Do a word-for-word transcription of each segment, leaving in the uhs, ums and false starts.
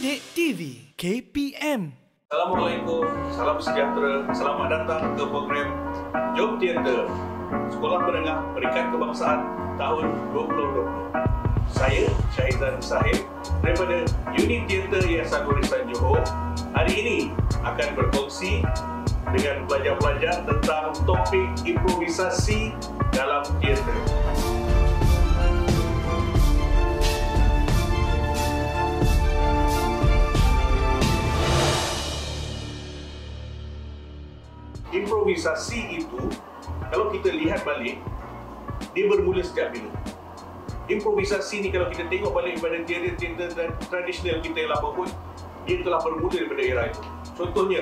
Didik T V K P M. Assalamualaikum, salam sejahtera. Selamat datang ke program Jom Teater Sekolah Menengah Peringkat Kebangsaan tahun dua ribu dua puluh. Saya Syahizan Sahib daripada Unit Teater Yayasan Warisan Johor. Hari ini akan berkongsi dengan pelajar-pelajar tentang topik improvisasi dalam teater. Improvisasi itu, kalau kita lihat balik, dia bermula sejak bila? Improvisasi ni kalau kita tengok balik pada teater-teater tradisional kita yang lama pun, dia telah bermula daripada era itu. Contohnya,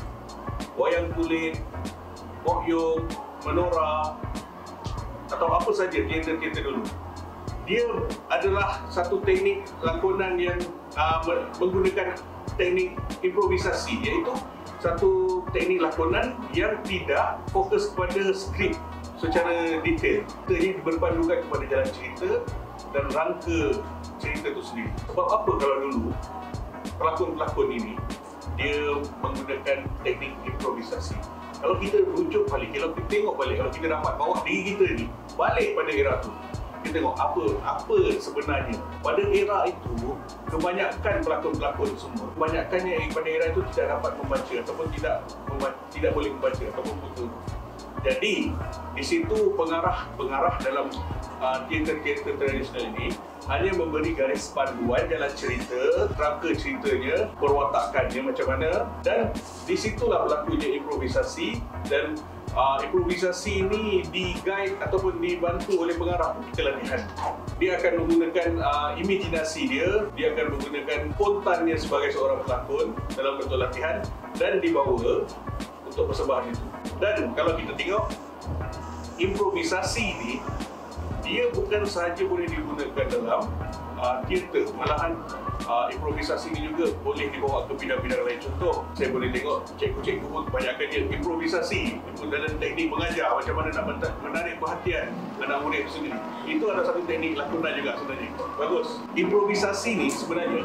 wayang kulit, mokyung, menora, atau apa saja teater-teater dulu. Dia adalah satu teknik lakonan yang uh, menggunakan teknik improvisasi, iaitu satu teknik lakonan yang tidak fokus kepada skrip secara detail. Ia berpandukan kepada jalan cerita dan rangka cerita itu sendiri. Sebab apa kalau dulu pelakon-pelakon ini dia menggunakan teknik improvisasi? Kalau kita rujuk balik, kalau kita tengok balik, kalau kita dapat bawa diri kita ni balik pada era tu, kita tengok apa apa sebenarnya pada era itu. Kebanyakan pelakon-pelakon semua, kebanyakannya pada era itu tidak dapat membaca ataupun tidak tidak boleh membaca ataupun buta. Jadi di situ pengarah-pengarah dalam uh, teater-teater tradisional ini hanya memberi garis panduan jalan cerita, rangka ceritanya, perwatakannya macam mana, dan di situlah berlakunya improvisasi. Dan uh, improvisasi ini di-guide ataupun dibantu oleh pengarah ketika latihan. Dia akan menggunakan uh, imajinasi dia, dia akan menggunakan spontannya sebagai seorang pelakon dalam bentuk latihan dan dibawa untuk persembahan itu. Dan kalau kita tengok, improvisasi ini dia bukan sahaja boleh digunakan dalam uh, teater, malahan uh, improvisasi ini juga boleh dibawa ke bidang-bidang lain. Contoh, saya boleh tengok cikgu-cikgu pun kebanyakan dia improvisasi dalam teknik mengajar, macam mana nak menarik perhatian anak murid itu sendiri. Itu adalah satu teknik lakonan juga sebenarnya. Bagus. Improvisasi ni sebenarnya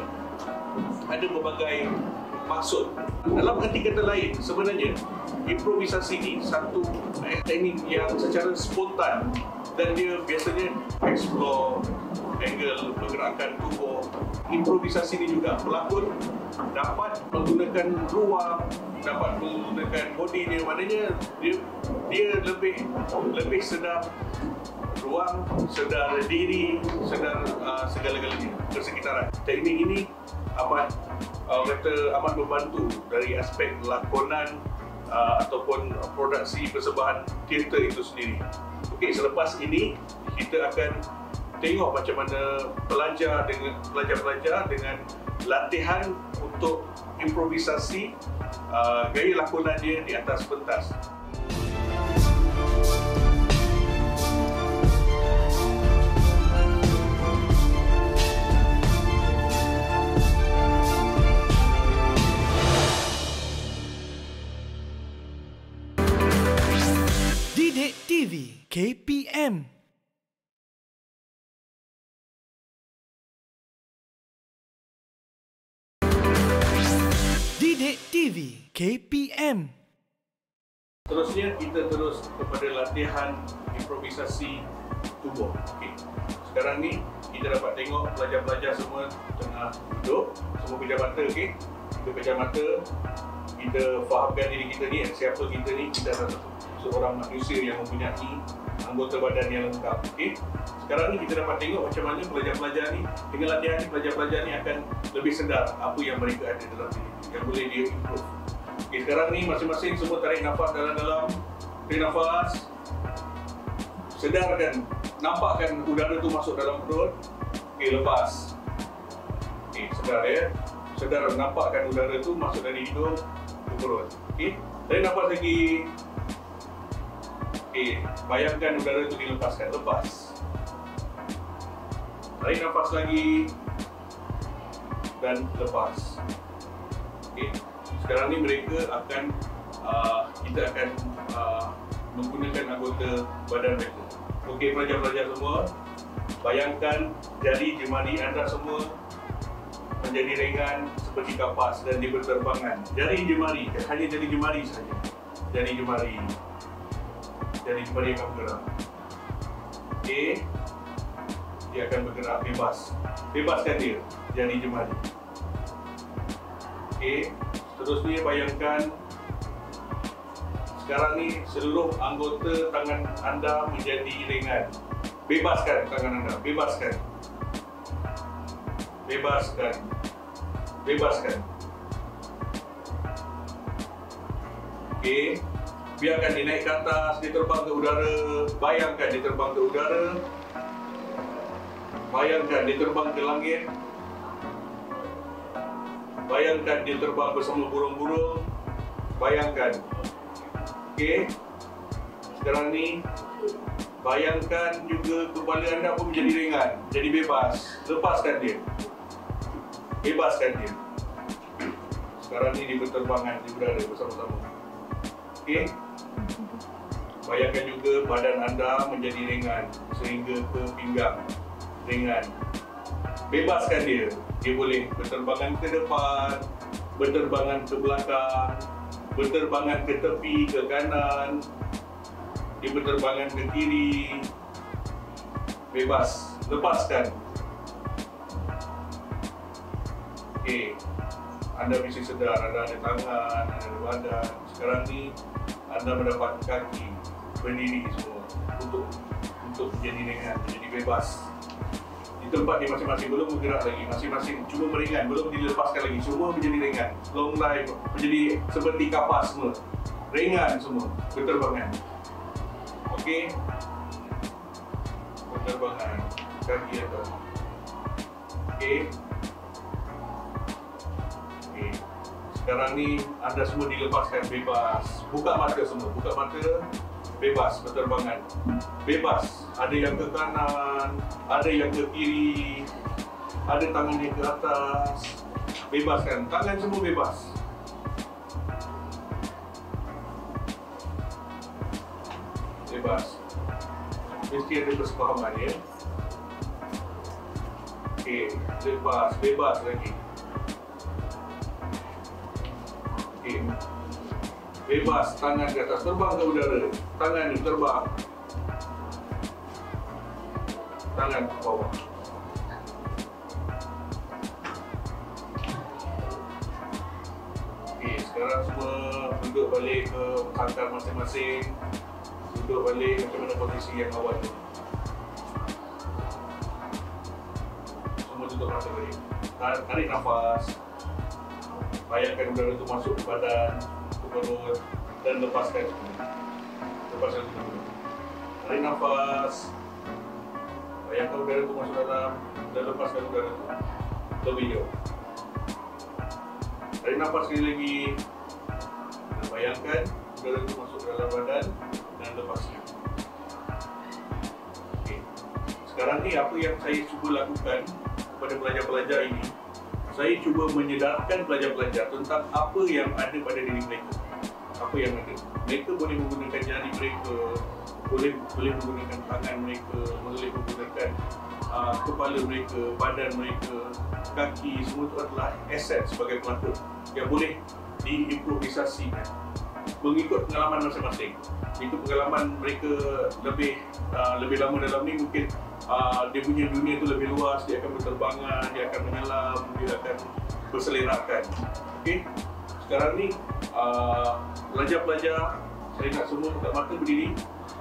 ada berbagai maksud. Dalam arti kata lain, sebenarnya improvisasi ni satu teknik yang secara spontan dan dia biasanya explore angle pergerakan tubuh. Improvisasi ni juga pelakon dapat menggunakan ruang, dapat menggunakan body dia, maknanya dia dia lebih lebih sedar ruang, sedar diri, sedar uh, segala-galanya persekitaran. Teknik ini amat uh, kata amat membantu dari aspek lakonan uh, ataupun produksi persembahan teater itu sendiri. Okey, selepas ini kita akan tengok macam mana pelajar dengan pelajar-pelajar dengan latihan untuk improvisasi uh, gaya lakonan dia di atas pentas. Didik T V K P M. Didik T V K P M. Terusnya kita terus kepada latihan improvisasi tubuh. Okey. Sekarang ni kita dapat tengok pelajar-pelajar semua tengah duduk, semua pejam mata. Okey. Kita pejam mata, kita fahamkan diri kita ni, siapa kita ni. Kita adalah seorang manusia yang mempunyai anggota badan yang lengkap. Okey. Sekarang ni kita dapat tengok macam mana pelajar-pelajar ni, dengan latihan ni pelajar-pelajar ni akan lebih sedar apa yang mereka ada dalam diri yang boleh dia improve. Okey, sekarang ni masing-masing semua tarik nafas dalam-dalam. Tarik nafas. Sedarkan, nampakkan udara tu masuk dalam perut. Okey, lepas. Okey, sedar ya. Sedar nampakkan udara tu masuk dari hidung ke perut. Okey. Tarik nafas lagi. Okey, bayangkan udara itu dilepaskan. Lepas. Tarik nafas lagi dan lepas. Okey. Sekarang ni mereka akan uh, kita akan uh, menggunakan anggota badan mereka. Okey, pelajar-pelajar semua, bayangkan jari jemari anda semua menjadi ringan seperti kapas dan dia berterbangan. Jari jemari, hanya jari jemari saja. Jari jemari. Jari jemari akan bergerak. Okey. Dia akan bergerak bebas. Bebaskan dia, jari jemari. Okey. Seterusnya bayangkan sekarang ni seluruh anggota tangan anda menjadi ringan. Bebaskan tangan anda, bebaskan. Bebaskan. Bebaskan. Okey. Biarkan dia naik ke atas, dia terbang ke udara. Bayangkan dia terbang ke udara. Bayangkan dia terbang ke langit. Bayangkan dia terbang bersama burung-burung. Bayangkan. Okey. Sekarang ni bayangkan juga kepala anda pun menjadi ringan, jadi bebas. Lepaskan dia. Bebaskan dia. Sekarang ni dia berterbangan di udara bersama-sama. Okey. Bayangkan juga badan anda menjadi ringan sehingga ke pinggang. Ringan. Bebaskan dia. Dia boleh berterbangan ke depan, berterbangan ke belakang, berterbangan ke tepi, ke kanan, dia berterbangan ke kiri. Bebas. Lepaskan. Okey. Anda mesti sedar anda ada tangan, anda ada badan. Sekarang ni anda mendapat kaki berdiri semua untuk untuk menjadi ringan, menjadi bebas. Di tempat di masing-masing, belum bergerak lagi, masing-masing cuma meringan, belum dilepaskan lagi, semua menjadi ringan. Long life menjadi seperti kapas semua. Ringan semua, berterbangan. Okey. Berterbangan kaki atas. Okey. Okey. Sekarang ni anda semua dilepaskan bebas. Buka mata semua, buka mata. Bebas berterbangan. Bebas. Ada yang ke kanan, ada yang ke kiri, ada tangannya ke atas. Bebaskan. Tangan semua bebas. Bebas. Mesti ada persefahaman ya. Okey, lepas, bebas lagi. Okey. Bebas, tangan ke atas, terbang ke udara. Tangan ni terbang. Tangan ke bawah. Okey, sekarang semua duduk balik ke pangkal masing-masing. Duduk balik macam mana posisi yang awal tu. Semua tutup mata balik. Tarik nafas. Bayangkan udara itu masuk ke badan, ke perut dan lepaskan semua. Lepaskan semua. Tarik nafas. Bayangkan udara itu masuk dalam dan lepaskan udara itu lebih jauh. Tarik nafas sekali lagi. Dan bayangkan udara itu masuk dalam badan dan lepaskan. Okay. Sekarang ni apa yang saya cuba lakukan kepada pelajar-pelajar ini, saya cuba menyedarkan pelajar-pelajar tentang apa yang ada pada diri mereka. Apa yang ada. Mereka boleh menggunakan jari mereka, boleh boleh menggunakan tangan mereka, boleh menggunakan uh, kepala mereka, badan mereka, kaki, semua itu adalah aset sebagai pelakon yang boleh diimprovisasikan mengikut pengalaman masing-masing. Itu pengalaman mereka lebih uh, lebih lama dalam ni, mungkin uh, dia punya dunia tu lebih luas, dia akan berterbangan, dia akan menyelam, dia akan berselerakkan. Okey. Sekarang ni uh, pelajar-pelajar, saya nak semua buka mata, berdiri.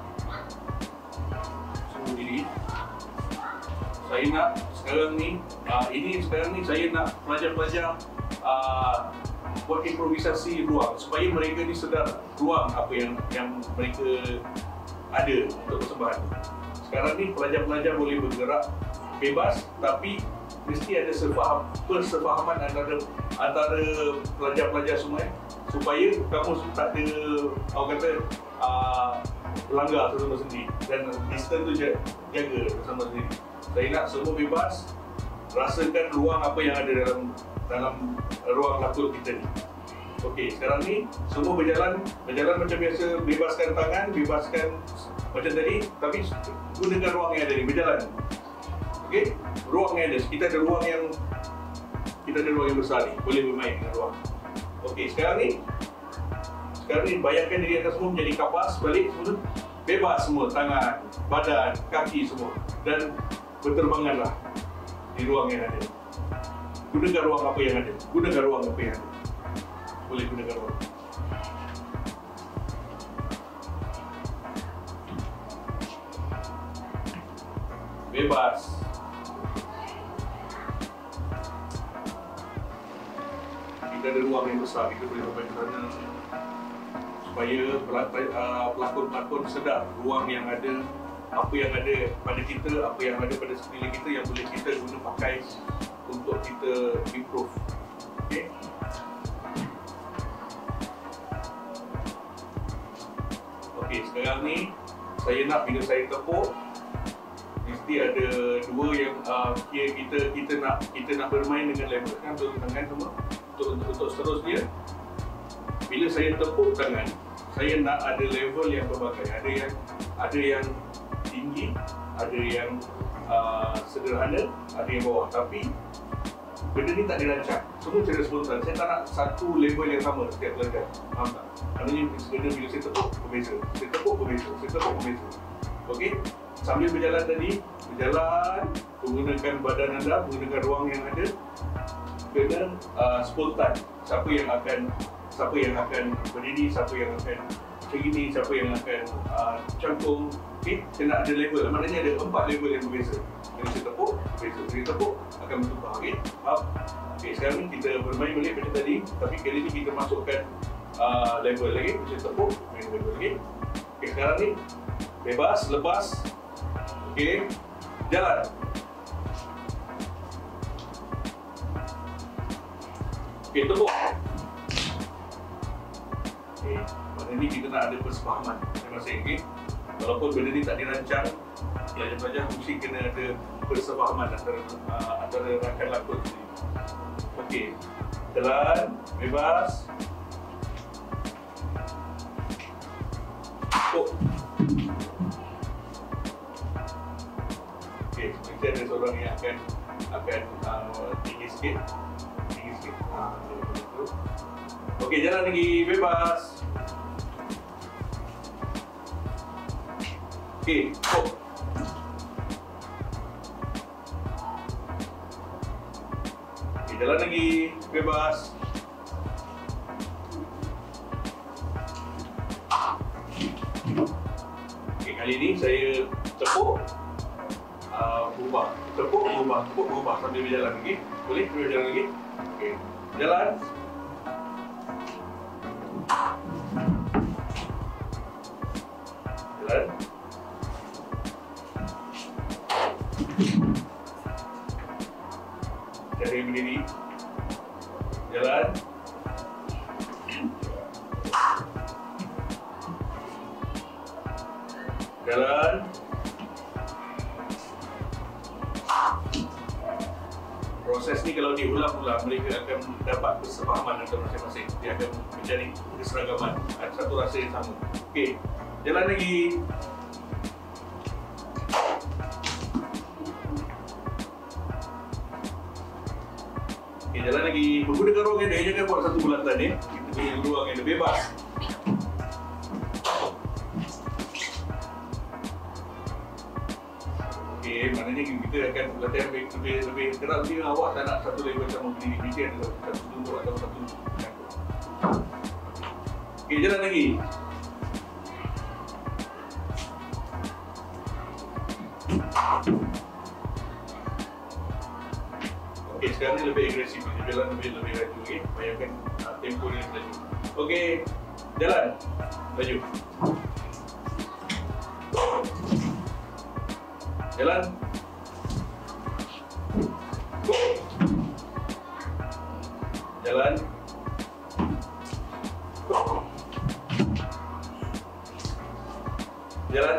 Semua berdiri. Saya nak sekarang ni uh, ini sekarang ni saya nak pelajar-pelajar uh, buat improvisasi ruang supaya mereka ni sedar ruang apa yang yang mereka ada untuk persembahan. Sekarang ni pelajar-pelajar boleh bergerak bebas, tapi mesti ada sefaham, persefahaman antara antara pelajar-pelajar semua supaya kamu tak ada orang kata uh, langgar satu sama sendiri dan distance tu jaga bersama sendiri. Saya nak semua bebas, rasakan ruang apa yang ada dalam dalam ruang lakon kita ni. Okey, sekarang ni semua berjalan berjalan macam biasa, bebaskan tangan, bebaskan macam tadi, tapi gunakan ruang yang ada ni, berjalan. Okey, ruang yang ada, kita ada ruang yang kita ada ruang yang besar ni, boleh bermain dengan ruang. Okey, sekarang ni sekarang ni bayangkan diri anda semua menjadi kapas balik semua, bebas semua, tangan, badan, kaki semua, dan berterbanganlah di ruang yang ada. Gunakan ruang apa yang ada, gunakan ruang apa yang ada. Boleh gunakan ruang. Bebas. Kita ada ruang yang besar, kita boleh sampai ke sana supaya pelakon-pelakon sedar ruang yang ada, apa yang ada pada kita, apa yang ada pada sekeliling kita yang boleh kita guna pakai untuk kita improve. Okay? Okey, sekarang ni saya nak bila saya tepuk mesti ada dua yang uh, kita kita nak kita nak bermain dengan level kan, untuk tangan semua. Untuk, untuk untuk seterusnya bila saya tepuk tangan, saya nak ada level yang berbagai. Ada yang ada yang tinggi, ada yang uh, sederhana, ada yang bawah. Tapi benda ni tak dirancang, semua cara spontan. Saya tak nak satu level yang sama setiap pelajar. Faham tak? Maknanya benda bila saya tepuk berbeza, saya tepuk berbeza, saya tepuk berbeza. Okey? Sambil berjalan tadi, berjalan menggunakan badan anda, menggunakan ruang yang ada, kena uh, spontan. Siapa yang akan siapa yang akan berdiri, siapa yang akan macam ini, siapa yang akan uh, cangkung. Okey, kena ada level. Maknanya ada empat level yang berbeza. Bila saya tepuk, berbeza. Bila tepuk akan bertukar. Okey, faham? Okey, sekarang ni kita bermain balik macam tadi, tapi kali ni kita masukkan uh, level lagi. Bila tepuk, main level lagi. Okey, sekarang ni bebas, lepas. Okey, jalan. Okey, tepuk. Okey, pada ni kita nak ada persefahaman masing-masing. Okey, walaupun benda ni tak dirancang, pelajar-pelajar mesti kena ada persefahaman antara uh, antara rakan lakon sendiri. Okey, jalan, bebas. Tepuk. Okey, mesti ada seorang yang akan akan uh, tinggi sikit, tinggi sikit. Ha, betul. Okey, jalan lagi, bebas. Okey, stop. Okey, jalan lagi, bebas. Okey, kali ni saya tepuk, uh, berubah, tepuk, berubah, tepuk, berubah sambil berjalan. Okey, boleh boleh berjalan lagi. Okey, jalan. Jalan. Cari berdiri. Jalan. Jalan. Proses ni kalau diulang-ulang, mereka akan dapat kesepahaman antara masing-masing. Dia akan mencari keseragaman, ada satu rasa yang sama. Okey, jalan lagi. Okey, jalan lagi. Menggunakan ruang yang ada, jangan buat satu bulatan ni. Kita punya ruang yang ada bebas. Okey, maknanya kita akan latihan lebih lebih lebih keras dia. Awak tak nak satu level macam berdiri berdiri ada satu duduk atau satu jangkut. Okey, jalan lagi. Okey, sekarang ni lebih agresif, dia jalan lebih lebih laju. Okey, bayangkan uh, tempo dia laju. Okey, jalan laju. Jalan. Jalan. Jalan.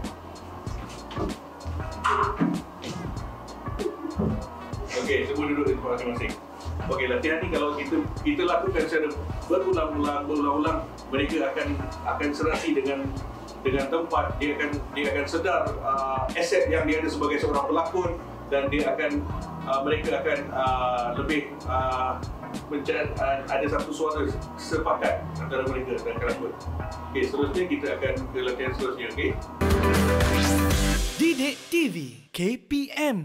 Okey, semua duduk di tempat masing-masing. Okey, latihan ni kalau kita kita lakukan secara berulang-ulang, berulang-ulang, mereka akan akan serasi dengan dengan tempat. Dia akan dia akan sedar uh, aset yang dia ada sebagai seorang pelakon, dan dia akan uh, mereka akan uh, lebih uh, mencari uh, ada satu suara sepakat antara mereka dan kelakon. Okey, seterusnya kita akan ke latihan seterusnya, okey? Didik T V K P M.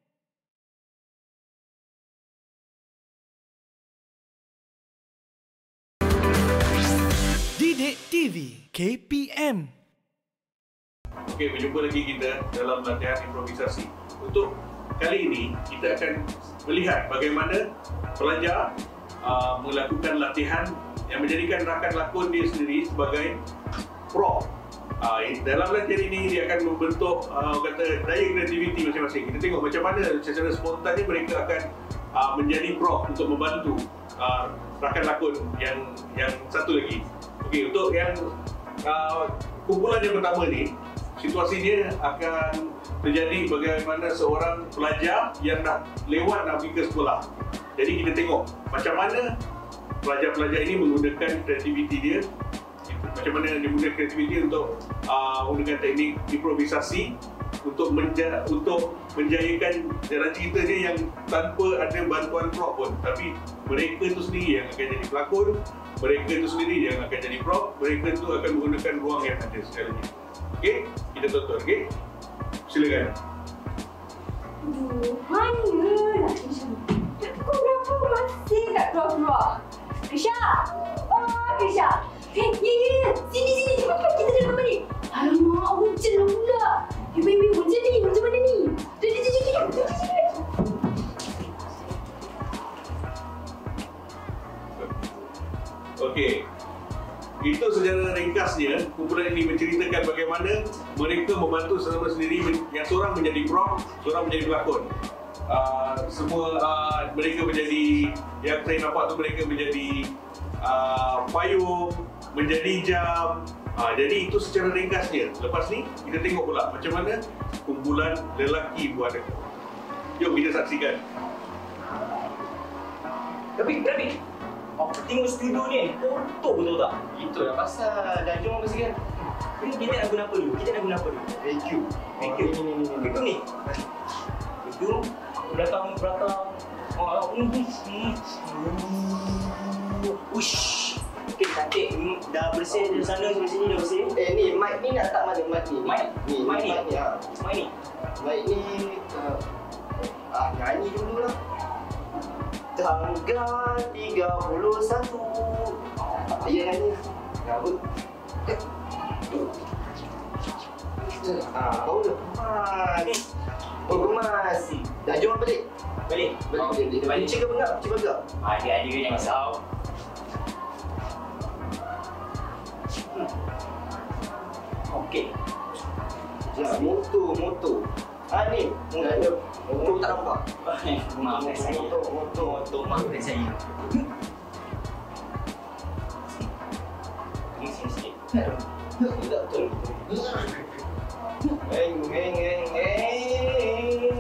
Didik T V K P M. Okey, berjumpa lagi kita dalam latihan improvisasi. Untuk kali ini, kita akan melihat bagaimana pelajar uh, melakukan latihan yang menjadikan rakan lakon dia sendiri sebagai prop. Uh, dalam latihan ini, dia akan membentuk uh, kata daya kreativiti masing-masing. Kita tengok macam mana secara spontannya mereka akan uh, menjadi prop untuk membantu uh, rakan lakon yang yang satu lagi. Okey, untuk yang uh, kumpulan yang pertama ni, situasinya akan terjadi bagaimana seorang pelajar yang dah lewat nak pergi ke sekolah. Jadi kita tengok macam mana pelajar-pelajar ini menggunakan kreativiti dia, macam mana dia menggunakan kreativiti untuk uh, menggunakan teknik improvisasi untuk menja untuk menjayakan jalan cerita dia yang tanpa ada bantuan prop pun. Tapi mereka itu sendiri yang akan jadi pelakon, mereka itu sendiri yang akan jadi prop, mereka itu akan menggunakan ruang yang ada segalanya. Okey, kita tonton, okey? Silakan. Aduh, mana nak Kisha? Dah pukul berapa masih tak keluar-keluar? Kisha! Oh, Kisha! Hei, ya, ya, ya! Sini, sini! Cepat kita dalam kamar ni! Alamak, hujan lah pula! Eh, baby, hujan ni! Macam mana ni? Jom, jom, jom, jom! Jom, jom, jom! Okey. Itu secara ringkasnya, kumpulan ini menceritakan bagaimana mereka membantu sesama sendiri, yang seorang menjadi prop, seorang menjadi pelakon. Uh, semua uh, mereka menjadi, yang saya nampak tu mereka menjadi uh, payung, menjadi jam. Uh, jadi itu secara ringkasnya. Lepas ni kita tengok pula macam mana kumpulan lelaki buat itu. Jom kita saksikan. Tapi, tapi aku tengok studio ni, kotor betul tak? Itulah pasal dah jom apa sikit. Ini kita nak guna apa dulu? Kita nak guna apa dulu? Vacuum. Vacuum. Ni ni ni ni. Vacuum ni? Vacuum. Belakang, belakang. Oh, ini. Ush. Okey, cantik. Dah bersih dari sana, dari sini dah bersih. Eh ni mic ni nak tak mana mic ni? Mic? Ni, Mic ni? mic ni. Ha. Mic ni? Mic ni uh, ah nyanyi dulu lah. Tanggal tiga puluh satu. Ya nyanyi. Apa? Ah, kau dah kemas. Oh, kemas. Dah jom balik. Balik? Balik, balik, balik. Balik. Cik ke enggak? Cik enggak? Adik-adik jangan risau. Hmm. Okey. Ya, motor, motor. Ah ni, motor. Motor tak nampak. Maafkan saya. Motor, motor. Motor, maafkan saya. Ini sini sikit. Tidak betul. Heng, heng, heng, heng.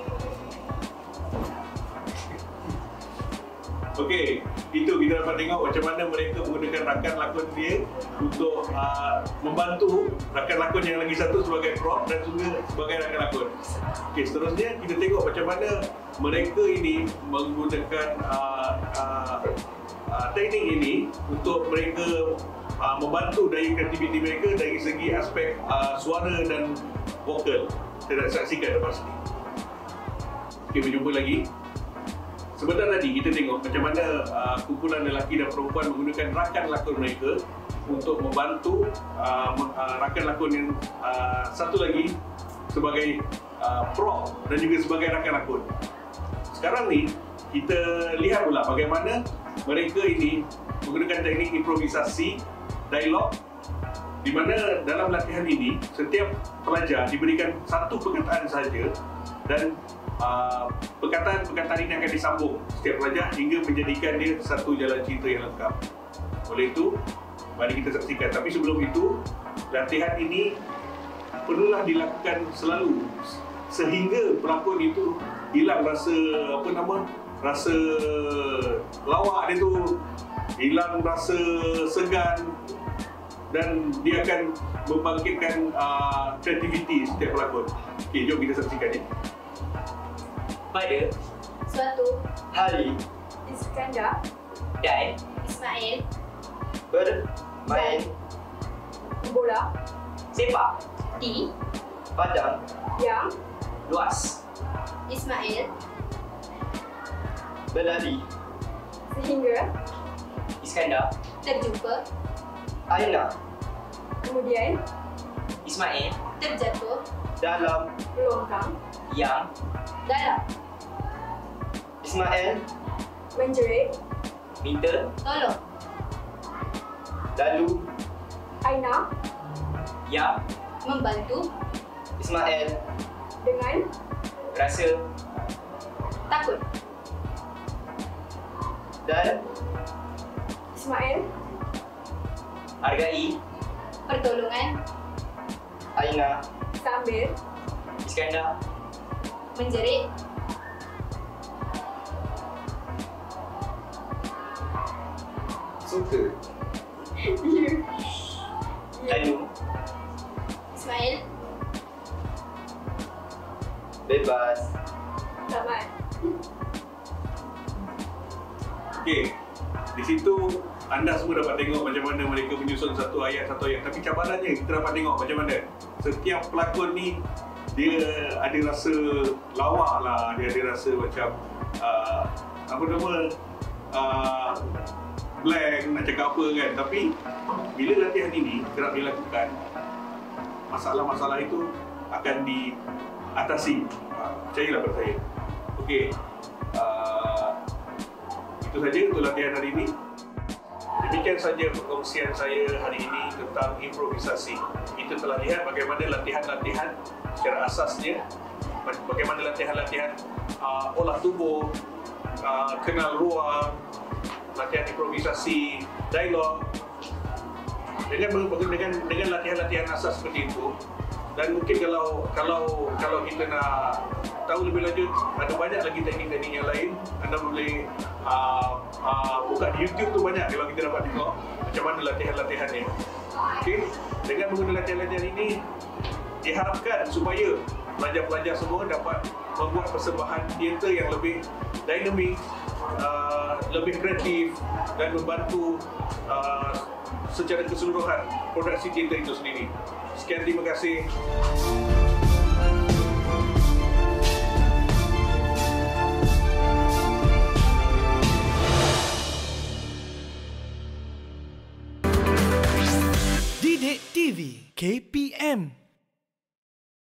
Okey, itu kita dapat tengok macam mana mereka menggunakan rakan lakon dia untuk uh, membantu rakan lakon yang lagi satu sebagai prop dan juga sebagai rakan lakon. Okey, seterusnya kita tengok macam mana mereka ini menggunakan uh, uh, uh, teknik ini untuk mereka uh, membantu dari kreativiti mereka dari segi aspek uh, suara dan vokal. Kita nak saksikan lepas ini. Okey, berjumpa lagi. Sebentar tadi kita tengok macam mana uh, kumpulan lelaki dan perempuan menggunakan rakan lakon mereka untuk membantu uh, uh, rakan lakon yang uh, satu lagi sebagai uh, prop dan juga sebagai rakan lakon. Sekarang ni kita lihat pula bagaimana mereka ini menggunakan teknik improvisasi dialog, di mana dalam latihan ini setiap pelajar diberikan satu perkataan sahaja dan Uh, perkataan-perkataan ini akan disambung setiap pelajar hingga menjadikan dia satu jalan cerita yang lengkap. Oleh itu, mari kita saksikan. Tapi sebelum itu, latihan ini perlulah dilakukan selalu sehingga pelakon itu hilang rasa apa nama rasa lawak dia tu, hilang rasa segan, dan dia akan membangkitkan uh, kreativiti setiap pelakon. Okey, jom kita saksikan ni. Pada Suatu. Hari. Iskandar. Dan Ismail. Bermain. Bola. sepak. Di. Padang. Yang. Luas. Ismail. Berlari. Sehingga. Iskandar. Terjumpa. Aina. Kemudian. Ismail. Terjatuh. Dalam. Longkang. Yang Dalam. Ismail. Menjerit. minta. Tolong. Lalu. Aina. Yang Membantu. Ismail. Dengan. rasa. Takut. Dan. Ismail. Hargai. Pertolongan. Aina. Sambil. Iskandar. Menjerit. Suka. Ya. Lalu Ismail. Bebas. Selamat. Okey. Di situ anda semua dapat tengok macam mana mereka menyusun satu ayat satu ayat. Tapi cabarannya kita dapat tengok macam mana setiap pelakon ni dia ada rasa lawak lah, dia ada rasa macam uh, apa nama uh, blank nak cakap apa kan. Tapi bila latihan ini kerap dilakukan, masalah-masalah itu akan diatasi. Uh, percayalah pada saya. Okey. Uh, itu saja untuk latihan hari ini. Demikian saja perkongsian saya hari ini tentang improvisasi. Kita telah lihat bagaimana latihan-latihan secara asasnya, bagaimana latihan-latihan uh, olah tubuh, uh, kenal ruang, latihan improvisasi, dialog. Dengan dengan dengan latihan-latihan asas seperti itu, dan mungkin kalau kalau kalau kita nak tahu lebih lanjut, ada banyak lagi teknik-teknik yang lain. Anda boleh uh, uh, buka di YouTube tu banyak kalau kita dapat tengok macam mana latihan-latihannya. Okey, dengan menggunakan latihan-latihan ini diharapkan supaya pelajar-pelajar semua dapat membuat persembahan teater yang lebih dinamik, uh, lebih kreatif dan membantu uh, secara keseluruhan produksi teater itu sendiri. Sekian, terima kasih.